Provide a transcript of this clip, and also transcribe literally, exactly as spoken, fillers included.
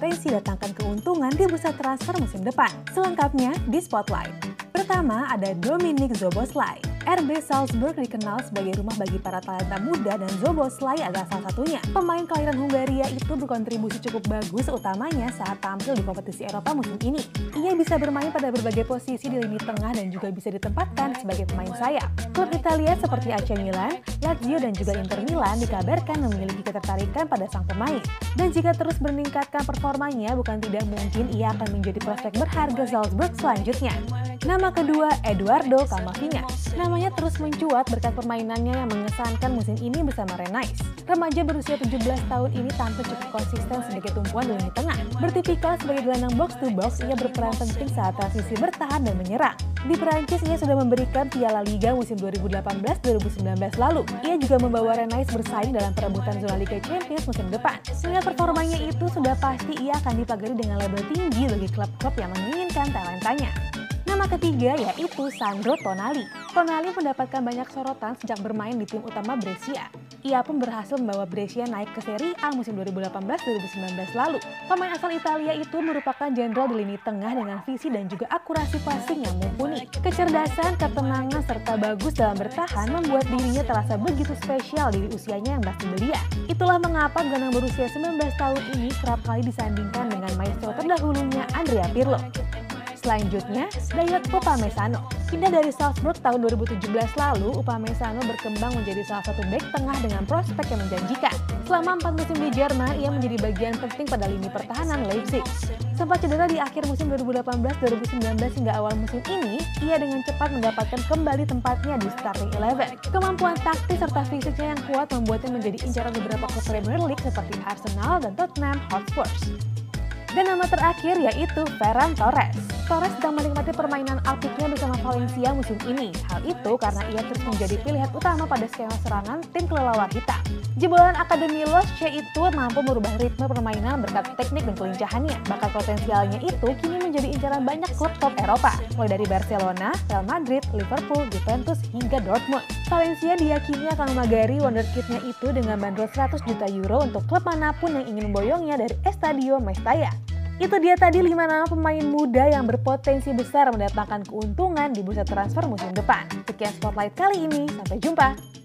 berpotensi datangkan keuntungan di bursa transfer musim depan. Selengkapnya di Spotlight. Pertama ada Dominik Szoboszlai. R B Salzburg dikenal sebagai rumah bagi para talenta muda dan Szoboszlai adalah salah satunya. Pemain kelahiran Hungaria itu berkontribusi cukup bagus utamanya saat tampil di kompetisi Eropa musim ini. Ia bisa bermain pada berbagai posisi di lini tengah dan juga bisa ditempatkan sebagai pemain sayap. Klub Italia seperti A C Milan, Lazio dan juga Inter Milan dikabarkan memiliki ketertarikan pada sang pemain. Dan jika terus meningkatkan performanya, bukan tidak mungkin ia akan menjadi prospek berharga Salzburg selanjutnya. Nama kedua, Eduardo Camavinga. Namanya terus mencuat berkat permainannya yang mengesankan musim ini bersama Rennes. Remaja berusia tujuh belas tahun ini tampil cukup konsisten sebagai tumpuan di lini tengah. Bertipikal sebagai gelandang box to box, ia berperan penting saat transisi bertahan dan menyerang. Di Perancis, ia sudah memberikan Piala Liga musim dua ribu delapan belas dua ribu sembilan belas lalu. Ia juga membawa Rennes bersaing dalam perebutan zona Liga Champions musim depan. Dengan performanya itu, sudah pasti ia akan dipagari dengan label tinggi bagi klub-klub yang menginginkan talentanya. Nama ketiga yaitu Sandro Tonali. Tonali mendapatkan banyak sorotan sejak bermain di tim utama Brescia. Ia pun berhasil membawa Brescia naik ke Serie A musim dua ribu delapan belas dua ribu sembilan belas lalu. Pemain asal Italia itu merupakan jenderal di lini tengah dengan visi dan juga akurasi passing yang mumpuni. Kecerdasan, ketenangan, serta bagus dalam bertahan membuat dirinya terasa begitu spesial di usianya yang masih belia. Itulah mengapa gelandang berusia sembilan belas tahun ini kerap kali disandingkan dengan maestro terdahulunya Andrea Pirlo. Selanjutnya, Dayot Upamecano. Pindah dari Salzburg tahun dua ribu tujuh belas lalu, Upamecano berkembang menjadi salah satu bek tengah dengan prospek yang menjanjikan. Selama empat musim di Jerman, ia menjadi bagian penting pada lini pertahanan Leipzig. Sempat cedera di akhir musim dua ribu delapan belas dua ribu sembilan belas hingga awal musim ini, ia dengan cepat mendapatkan kembali tempatnya di starting eleven. Kemampuan taktis serta fisiknya yang kuat membuatnya menjadi incaran beberapa klub Premier League seperti Arsenal dan Tottenham Hotspur. Dan nama terakhir yaitu Ferran Torres. Torres sedang menikmati permainan apiknya bersama Valencia musim ini. Hal itu karena ia terus menjadi pilihan utama pada skema serangan tim kelelawar hitam. Jebolan Akademi Losce itu mampu merubah ritme permainan berkat teknik dan kelincahannya. Bakat potensialnya itu kini menjadi incaran banyak klub top Eropa, mulai dari Barcelona, Real Madrid, Liverpool, Juventus, hingga Dortmund. Valencia diyakini akan memagari wonderkid-nya itu dengan bandrol seratus juta euro untuk klub manapun yang ingin memboyongnya dari Estadio Mestalla. Itu dia tadi lima nama pemain muda yang berpotensi besar mendatangkan keuntungan di bursa transfer musim depan. Sekian Spotlight kali ini, sampai jumpa!